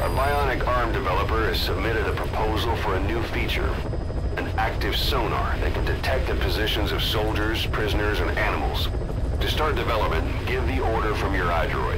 A bionic arm developer has submitted a proposal for a new feature. An active sonar that can detect the positions of soldiers, prisoners, and animals. To start development, give the order from your iDroid.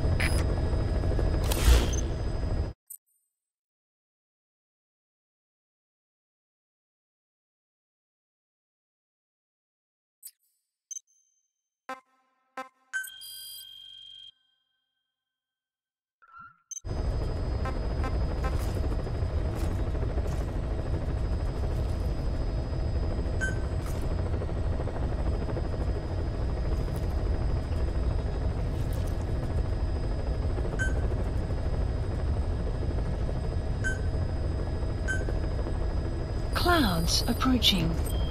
Clouds approaching.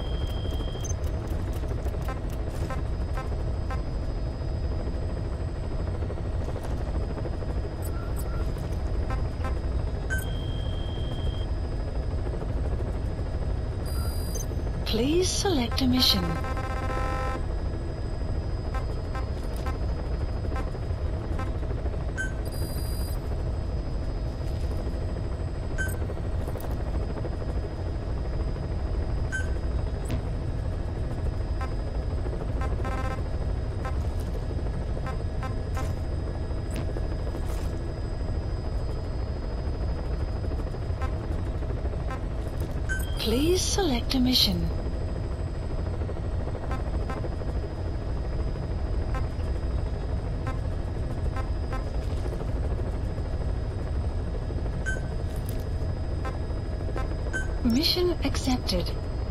Please select a mission. Please select a mission. Mission accepted.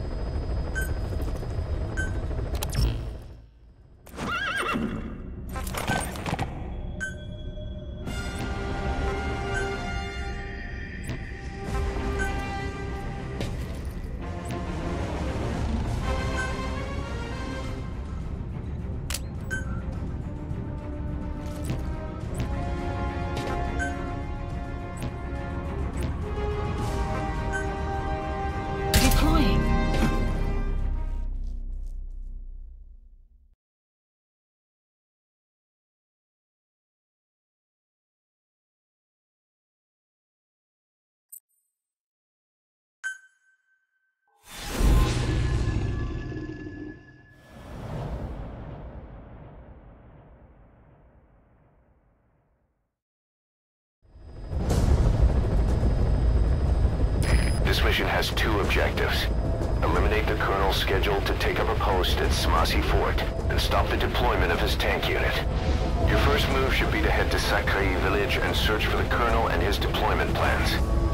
This mission has two objectives. Eliminate the Colonel scheduled to take up a post at Smassi Fort, and stop the deployment of his tank unit. Your first move should be to head to Sakrai village and search for the Colonel and his deployment plans.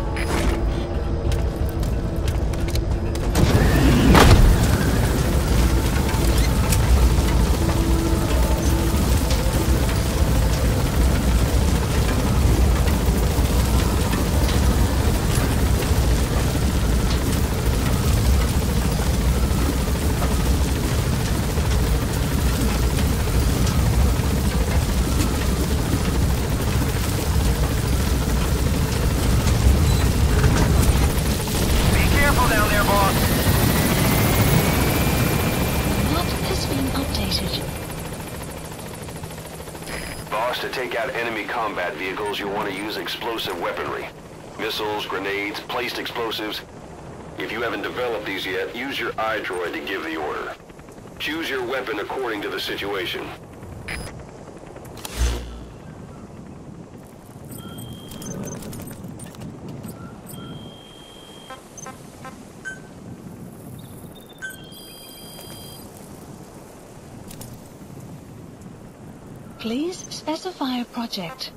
To take out enemy combat vehicles, you'll want to use explosive weaponry. Missiles, grenades, placed explosives. If you haven't developed these yet, use your iDroid to give the order. Choose your weapon according to the situation. Please specify a project.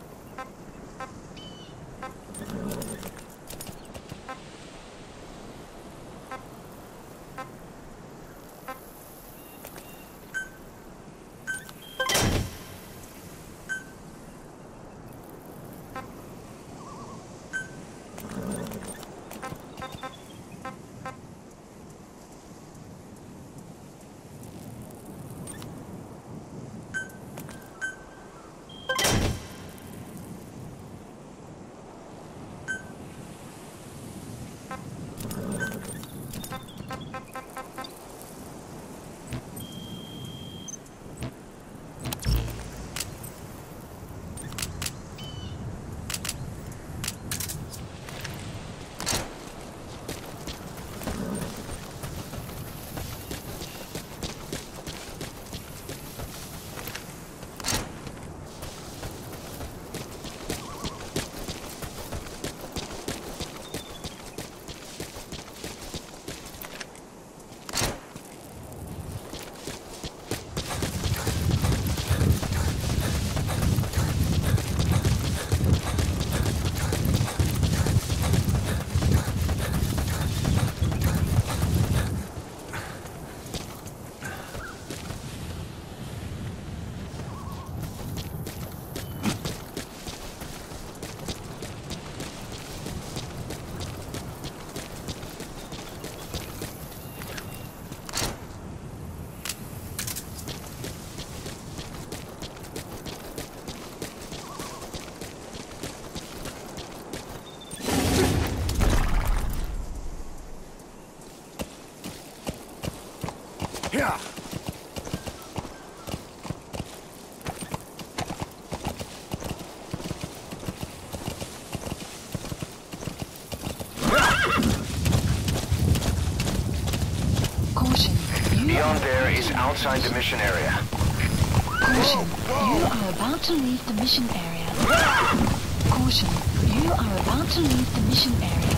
down there is outside the mission area. Caution, you are about to leave the mission area. Caution, you are about to leave the mission area.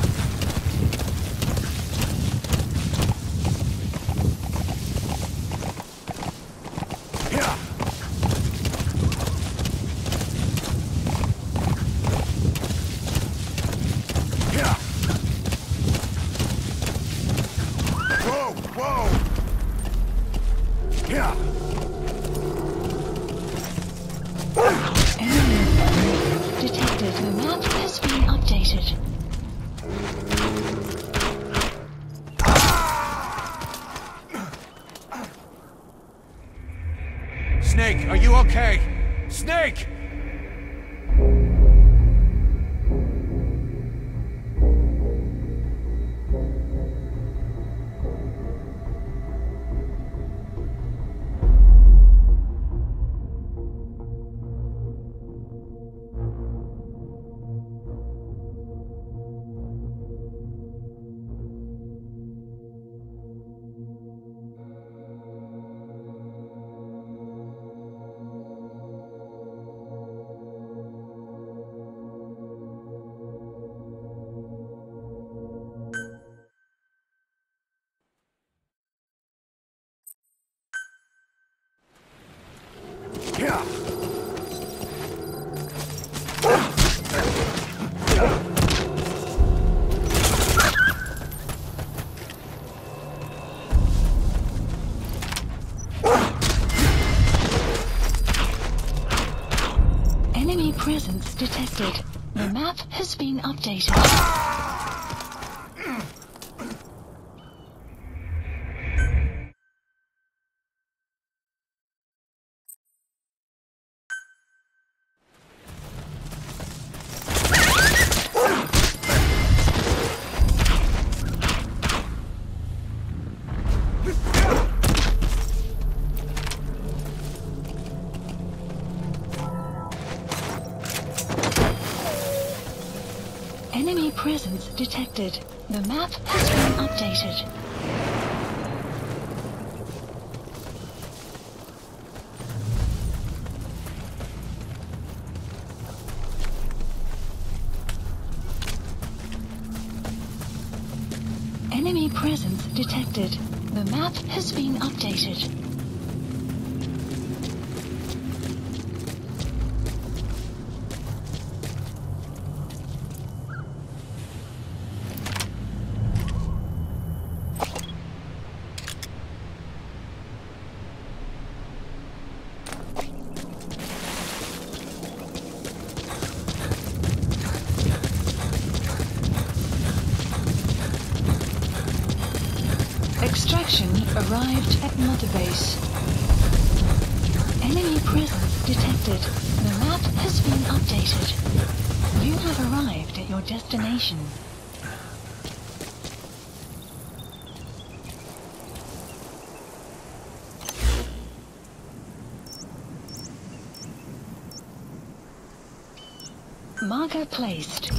Detected. The map has been updated. Snake, are you okay? Snake! Enemy presence detected. The map has been updated. Enemy presence detected. The map has been updated. Enemy presence detected. The map has been updated. Extraction arrived at Mother Base. Enemy presence detected. The map has been updated. You have arrived at your destination. Marker placed.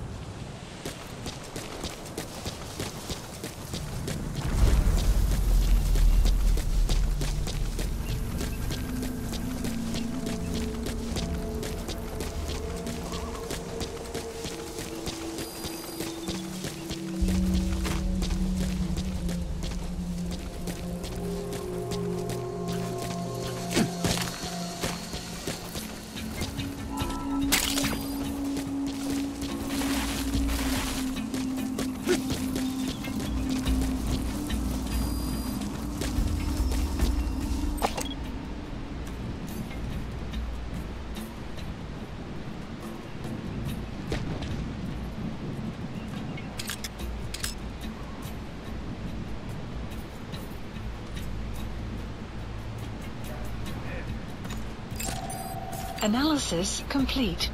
Analysis complete.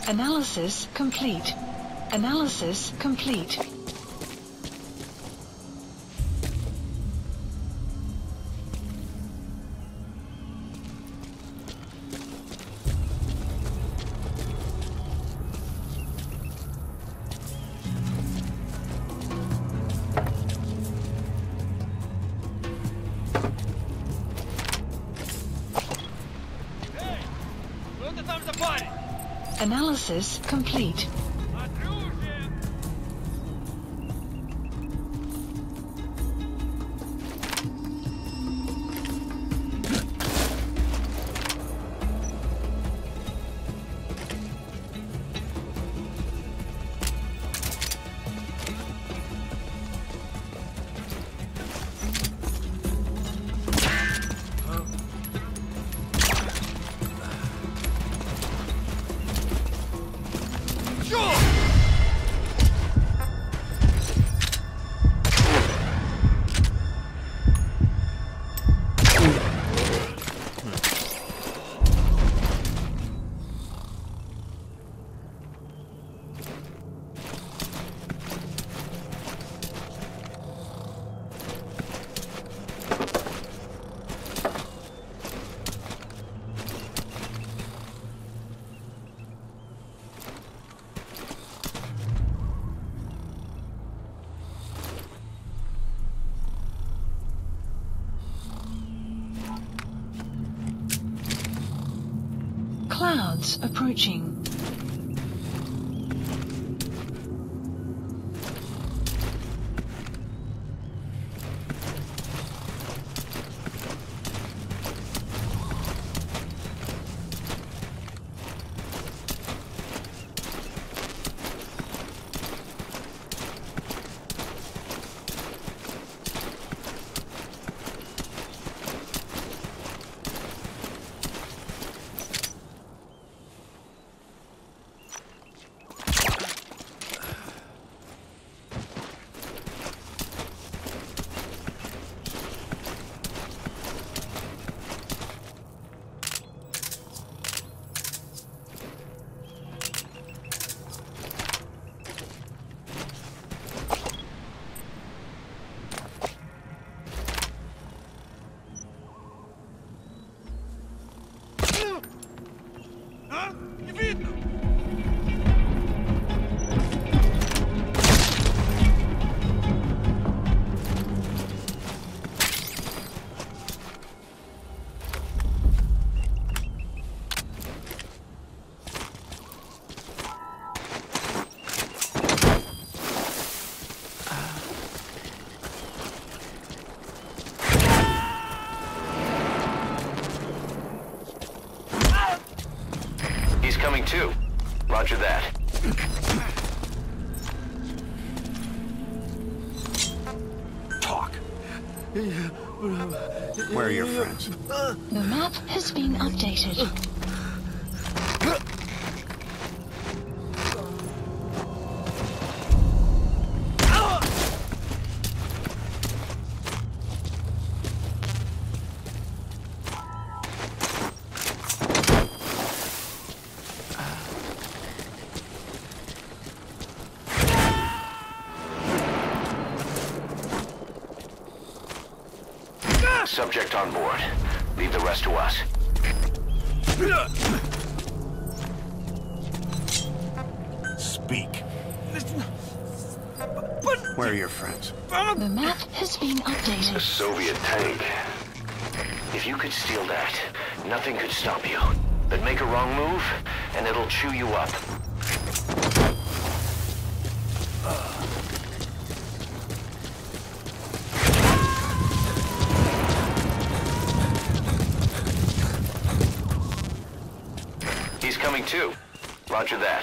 Analysis complete. Analysis complete. Analysis complete. Clouds approaching. Coming too. Roger that. Talk. Where are your friends? The map has been updated. Subject on board. Leave the rest to us. Speak. Where are your friends? The map has been A updated. Soviet tank. If you could steal that, nothing could stop you. But make a wrong move, and it'll chew you up. He's coming too. Roger that.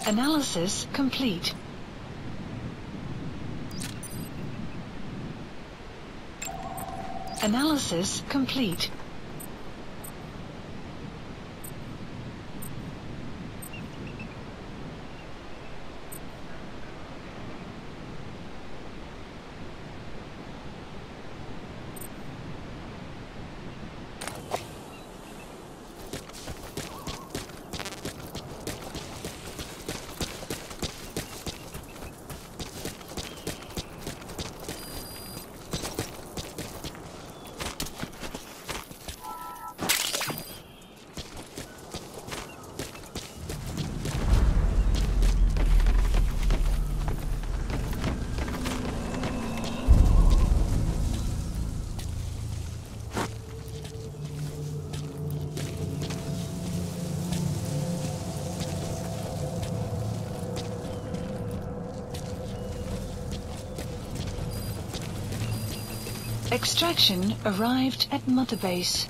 Analysis complete. Analysis complete. Extraction arrived at Mother Base.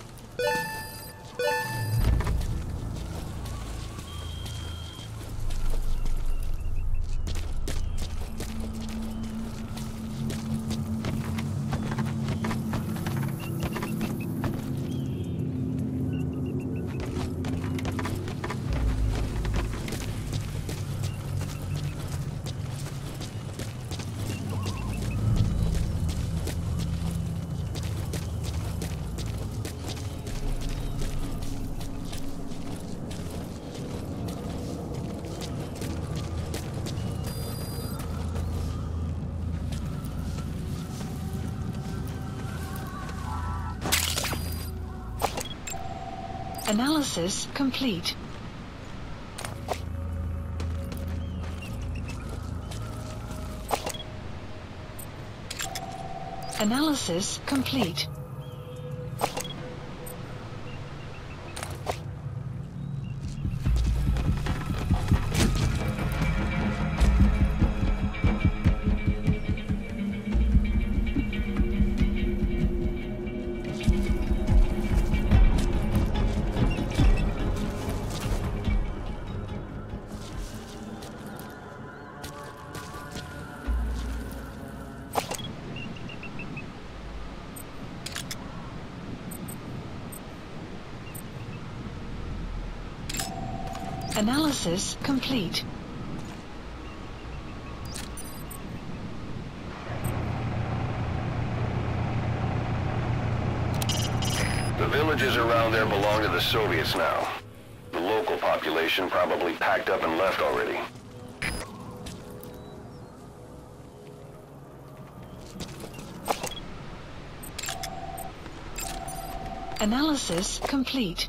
Analysis complete. Analysis complete. Analysis complete. The villages around there belong to the Soviets now. The local population probably packed up and left already. Analysis complete.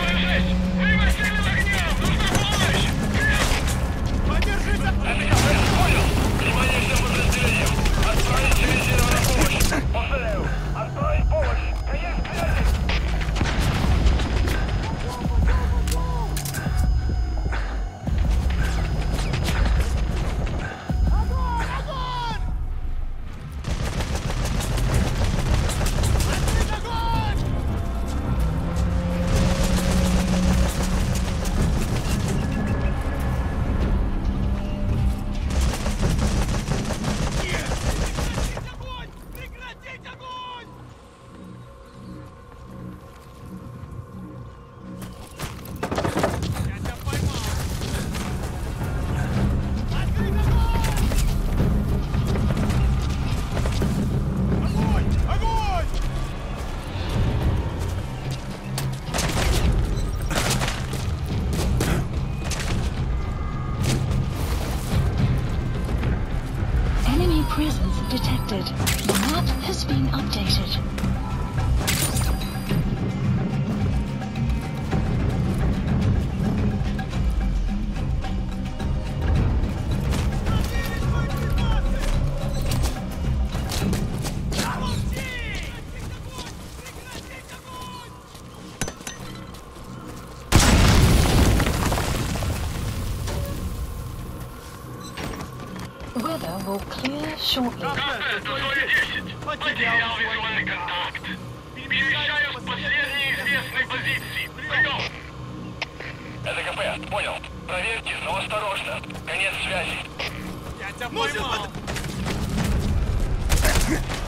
Подержите огня! Нужна помощь! has been updated. Weather will clear shortly. Потерял визуальный контакт. Перемещаюсь к последней известной позиции. Прием! Это КП, понял. Проверьте, но осторожно. Конец связи. Я тебя поймал!